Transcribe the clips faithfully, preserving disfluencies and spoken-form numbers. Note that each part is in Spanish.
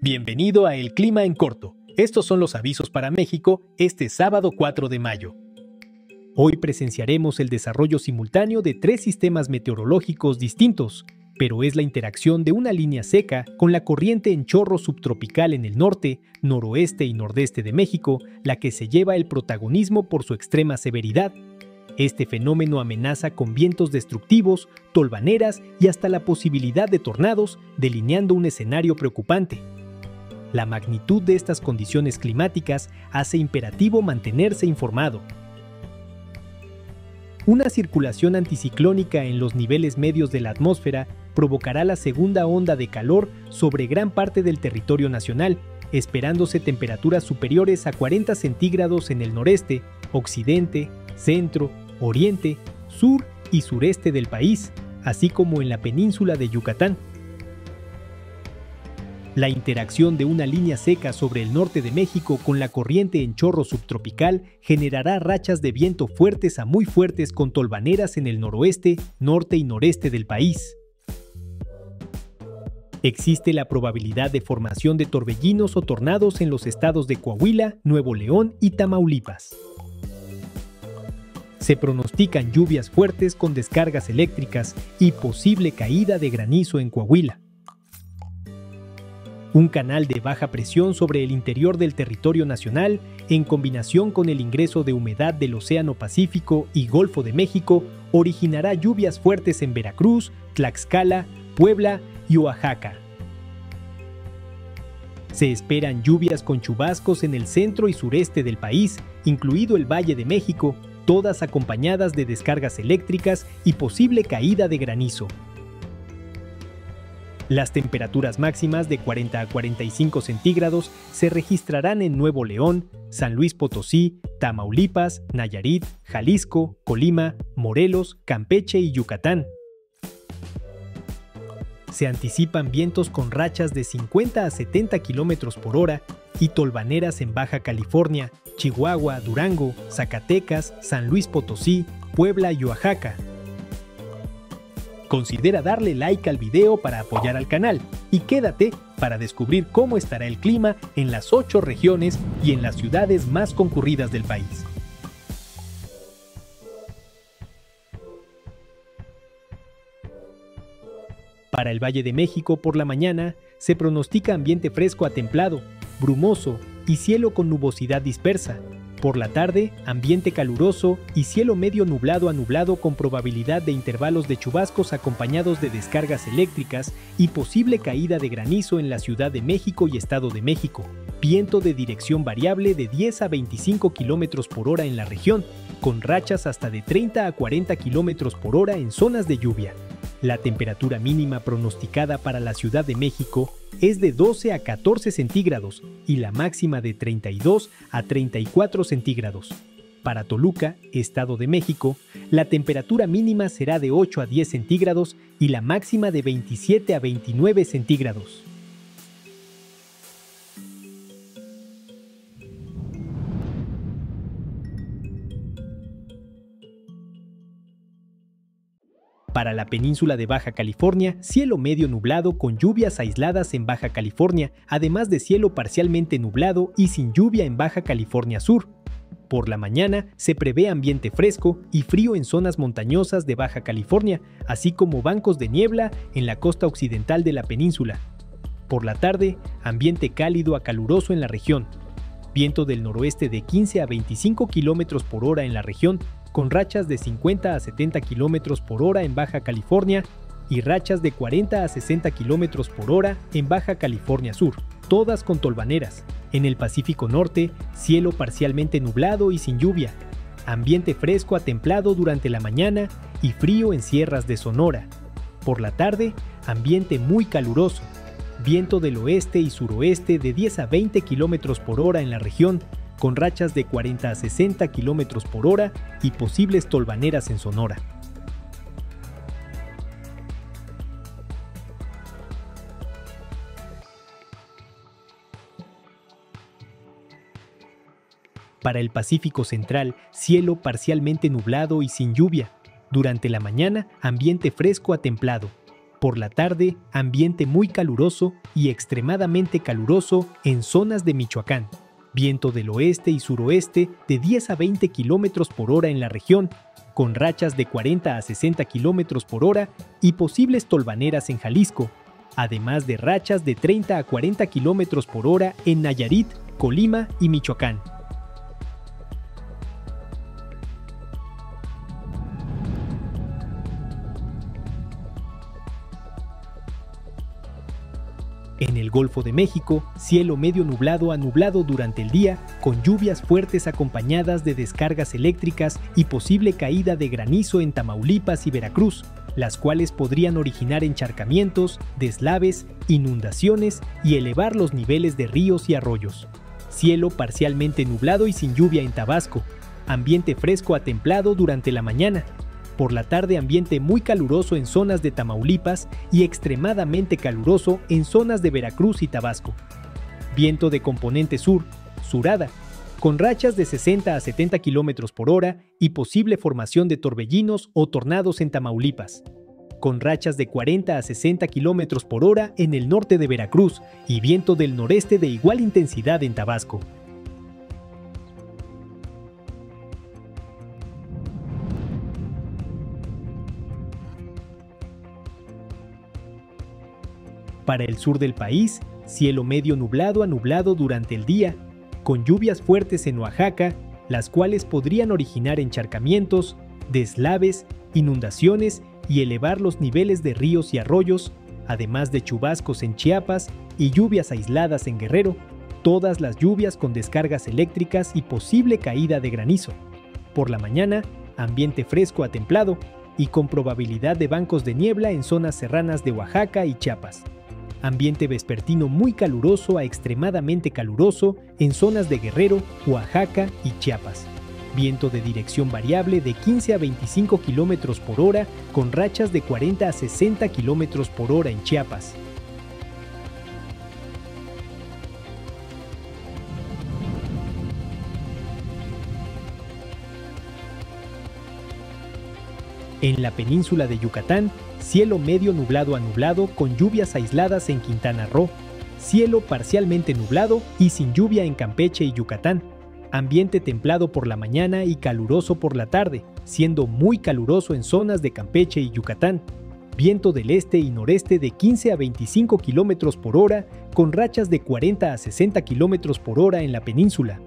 Bienvenido a El Clima en Corto. Estos son los avisos para México este sábado cuatro de mayo. Hoy presenciaremos el desarrollo simultáneo de tres sistemas meteorológicos distintos, pero es la interacción de una línea seca con la corriente en chorro subtropical en el norte, noroeste y nordeste de México la que se lleva el protagonismo por su extrema severidad. Este fenómeno amenaza con vientos destructivos, tolvaneras y hasta la posibilidad de tornados, delineando un escenario preocupante. La magnitud de estas condiciones climáticas hace imperativo mantenerse informado. Una circulación anticiclónica en los niveles medios de la atmósfera provocará la segunda onda de calor sobre gran parte del territorio nacional, esperándose temperaturas superiores a cuarenta centígrados en el noreste, occidente, centro, oriente, sur y sureste del país, así como en la península de Yucatán. La interacción de una línea seca sobre el norte de México con la corriente en chorro subtropical generará rachas de viento fuertes a muy fuertes con tolvaneras en el noroeste, norte y noreste del país. Existe la probabilidad de formación de torbellinos o tornados en los estados de Coahuila, Nuevo León y Tamaulipas. Se pronostican lluvias fuertes con descargas eléctricas y posible caída de granizo en Coahuila. Un canal de baja presión sobre el interior del territorio nacional, en combinación con el ingreso de humedad del Océano Pacífico y Golfo de México, originará lluvias fuertes en Veracruz, Tlaxcala, Puebla y Oaxaca. Se esperan lluvias con chubascos en el centro y sureste del país, incluido el Valle de México, todas acompañadas de descargas eléctricas y posible caída de granizo. Las temperaturas máximas de cuarenta a cuarenta y cinco centígrados se registrarán en Nuevo León, San Luis Potosí, Tamaulipas, Nayarit, Jalisco, Colima, Morelos, Campeche y Yucatán. Se anticipan vientos con rachas de cincuenta a setenta kilómetros por hora y tolvaneras en Baja California, Chihuahua, Durango, Zacatecas, San Luis Potosí, Puebla y Oaxaca. Considera darle like al video para apoyar al canal y quédate para descubrir cómo estará el clima en las ocho regiones y en las ciudades más concurridas del país. Para el Valle de México por la mañana se pronostica ambiente fresco a templado, brumoso y cielo con nubosidad dispersa. Por la tarde, ambiente caluroso y cielo medio nublado a nublado con probabilidad de intervalos de chubascos acompañados de descargas eléctricas y posible caída de granizo en la Ciudad de México y Estado de México. Viento de dirección variable de diez a veinticinco kilómetros por hora en la región, con rachas hasta de treinta a cuarenta kilómetros por hora en zonas de lluvia. La temperatura mínima pronosticada para la Ciudad de México es de doce a catorce centígrados y la máxima de treinta y dos a treinta y cuatro centígrados. Para Toluca, Estado de México, la temperatura mínima será de ocho a diez centígrados y la máxima de veintisiete a veintinueve centígrados. Para la península de Baja California, cielo medio nublado con lluvias aisladas en Baja California, además de cielo parcialmente nublado y sin lluvia en Baja California Sur. Por la mañana se prevé ambiente fresco y frío en zonas montañosas de Baja California, así como bancos de niebla en la costa occidental de la península. Por la tarde, ambiente cálido a caluroso en la región. Viento del noroeste de quince a veinticinco kilómetros por hora en la región, con rachas de cincuenta a setenta kilómetros por hora en Baja California y rachas de cuarenta a sesenta kilómetros por hora en Baja California Sur, todas con tolvaneras. En el Pacífico Norte, cielo parcialmente nublado y sin lluvia, ambiente fresco a templado durante la mañana y frío en sierras de Sonora. Por la tarde, ambiente muy caluroso, viento del oeste y suroeste de diez a veinte kilómetros por hora en la región, con rachas de cuarenta a sesenta kilómetros por hora y posibles tolvaneras en Sonora. Para el Pacífico Central, cielo parcialmente nublado y sin lluvia. Durante la mañana, ambiente fresco a templado. Por la tarde, ambiente muy caluroso y extremadamente caluroso en zonas de Michoacán. Viento del oeste y suroeste de diez a veinte kilómetros por hora en la región, con rachas de cuarenta a sesenta kilómetros por hora y posibles tolvaneras en Jalisco, además de rachas de treinta a cuarenta kilómetros por hora en Nayarit, Colima y Michoacán. En el Golfo de México, cielo medio nublado a nublado durante el día, con lluvias fuertes acompañadas de descargas eléctricas y posible caída de granizo en Tamaulipas y Veracruz, las cuales podrían originar encharcamientos, deslaves, inundaciones y elevar los niveles de ríos y arroyos. Cielo parcialmente nublado y sin lluvia en Tabasco. Ambiente fresco a templado durante la mañana. Por la tarde, ambiente muy caluroso en zonas de Tamaulipas y extremadamente caluroso en zonas de Veracruz y Tabasco. Viento de componente sur, surada, con rachas de sesenta a setenta kilómetros por hora y posible formación de torbellinos o tornados en Tamaulipas. Con rachas de cuarenta a sesenta kilómetros por hora en el norte de Veracruz y viento del noreste de igual intensidad en Tabasco. Para el sur del país, cielo medio nublado a nublado durante el día, con lluvias fuertes en Oaxaca, las cuales podrían originar encharcamientos, deslaves, inundaciones y elevar los niveles de ríos y arroyos, además de chubascos en Chiapas y lluvias aisladas en Guerrero, todas las lluvias con descargas eléctricas y posible caída de granizo. Por la mañana, ambiente fresco a templado y con probabilidad de bancos de niebla en zonas serranas de Oaxaca y Chiapas. Ambiente vespertino muy caluroso a extremadamente caluroso en zonas de Guerrero, Oaxaca y Chiapas. Viento de dirección variable de quince a veinticinco kilómetros por hora con rachas de cuarenta a sesenta kilómetros por hora en Chiapas. En la península de Yucatán, cielo medio nublado a nublado con lluvias aisladas en Quintana Roo, cielo parcialmente nublado y sin lluvia en Campeche y Yucatán, ambiente templado por la mañana y caluroso por la tarde, siendo muy caluroso en zonas de Campeche y Yucatán, viento del este y noreste de quince a veinticinco kilómetros por hora con rachas de cuarenta a sesenta kilómetros por hora en la península.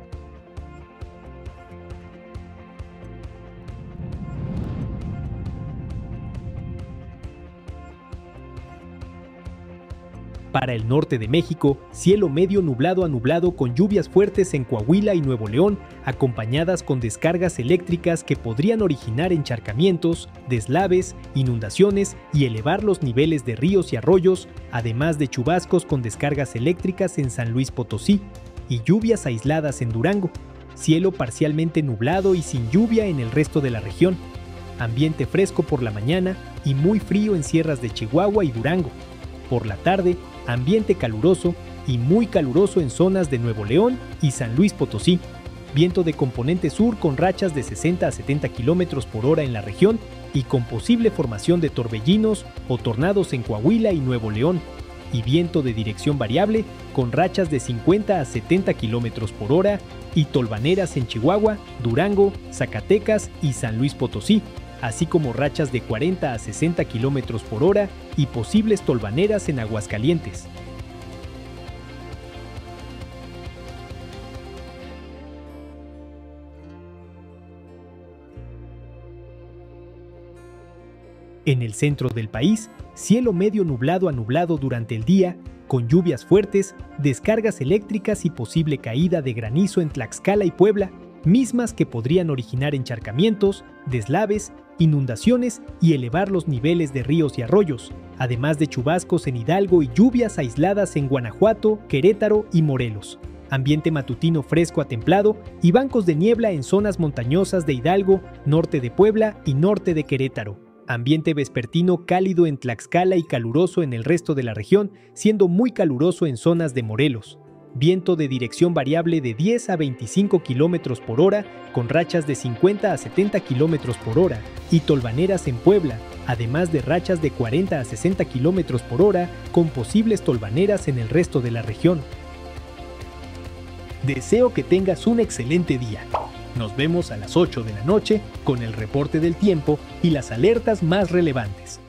Para el norte de México, cielo medio nublado a nublado con lluvias fuertes en Coahuila y Nuevo León, acompañadas con descargas eléctricas que podrían originar encharcamientos, deslaves, inundaciones y elevar los niveles de ríos y arroyos, además de chubascos con descargas eléctricas en San Luis Potosí y lluvias aisladas en Durango. Cielo parcialmente nublado y sin lluvia en el resto de la región. Ambiente fresco por la mañana y muy frío en sierras de Chihuahua y Durango. Por la tarde, ambiente caluroso y muy caluroso en zonas de Nuevo León y San Luis Potosí. Viento de componente sur con rachas de sesenta a setenta kilómetros por hora en la región y con posible formación de torbellinos o tornados en Coahuila y Nuevo León. Y viento de dirección variable con rachas de cincuenta a setenta kilómetros por hora y tolvaneras en Chihuahua, Durango, Zacatecas y San Luis Potosí, así como rachas de cuarenta a sesenta kilómetros por hora y posibles tolvaneras en Aguascalientes. En el centro del país, cielo medio nublado a nublado durante el día, con lluvias fuertes, descargas eléctricas y posible caída de granizo en Tlaxcala y Puebla, mismas que podrían originar encharcamientos, deslaves, inundaciones y elevar los niveles de ríos y arroyos, además de chubascos en Hidalgo y lluvias aisladas en Guanajuato, Querétaro y Morelos. Ambiente matutino fresco a templado y bancos de niebla en zonas montañosas de Hidalgo, norte de Puebla y norte de Querétaro. Ambiente vespertino cálido en Tlaxcala y caluroso en el resto de la región, siendo muy caluroso en zonas de Morelos. Viento de dirección variable de diez a veinticinco kilómetros por hora, con rachas de cincuenta a setenta kilómetros por hora, y tolvaneras en Puebla, además de rachas de cuarenta a sesenta kilómetros por hora con posibles tolvaneras en el resto de la región. Deseo que tengas un excelente día. Nos vemos a las ocho de la noche con el reporte del tiempo y las alertas más relevantes.